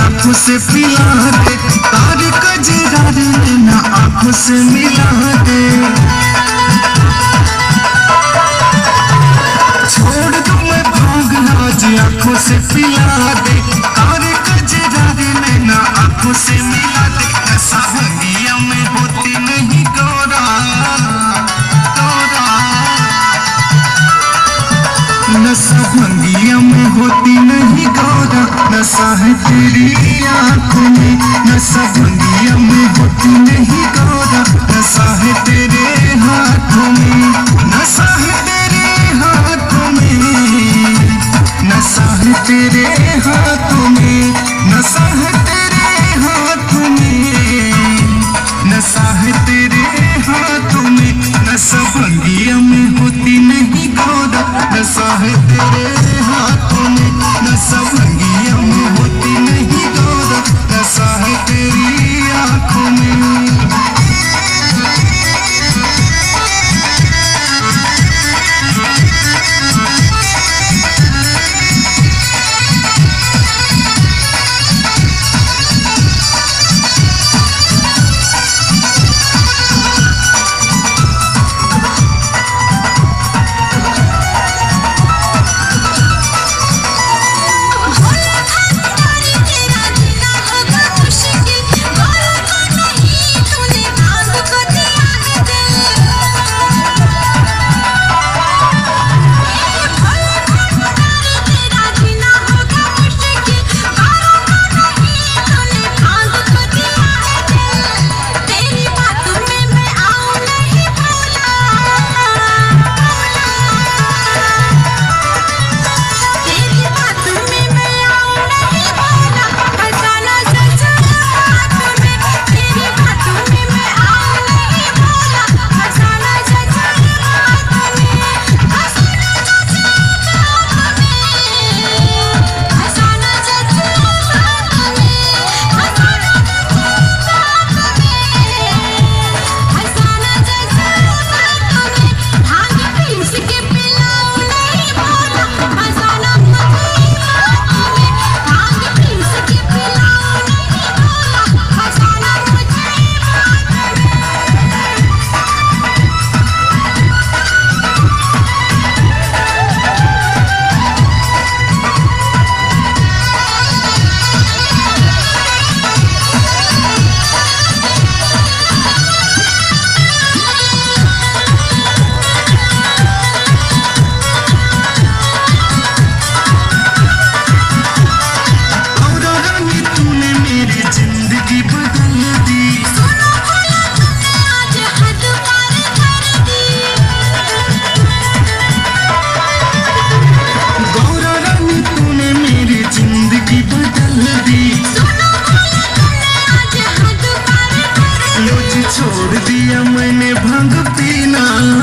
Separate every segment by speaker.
Speaker 1: आंखों से पिला दे, तारे कजरारे नैना आंखों से मिला दे। छोड़ दो मैं भागना जी आंखों से पिला दे, तारे कजरारे नैना आंखों से मिला दे। नशा भंगिया में होती नहीं गौरा गौरा, नशा भंगिया में होती नहीं गौरा, नशा है तेरी आंखों में। नशा भंगिया में होती नहीं गौरा, नशा है तेरे हाथों में। नशा है तेरे हाथों में, नशा है तेरे हाथों में, नशा है तेरे हाथों में, नशा है तेरे हाथों में। नशा भंगिया में होती नहीं गौरा, नशा है तेरे हाथों में। नशा भंगिया में होती नहीं गौरा, नशा है तेरी आंखों में। छोड़ दिया मैंने भांग पीना,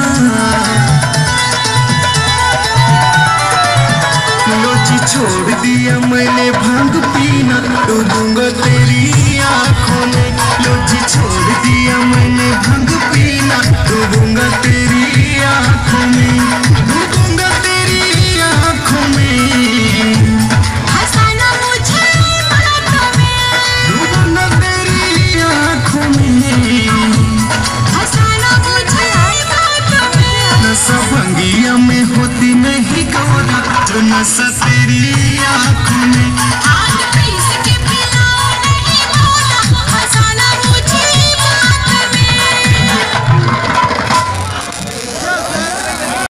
Speaker 1: लोची छोड़ दिया मैंने भांग पीना, डूबूंगा तेरी आंखों में। लोची छोड़ दिया मैंने भांग पीना, डूबूंगा तेरी आंखों में, डूबूंगा तेरी आंखों में।
Speaker 2: हंसाना मुझे बातों में,
Speaker 1: डूबूंगा तेरी आंखों में,
Speaker 2: हंसाना मुझे बातों में।
Speaker 1: नशा भंगिया में होती नहीं गौरा, जो नशा तेरी आंखों में।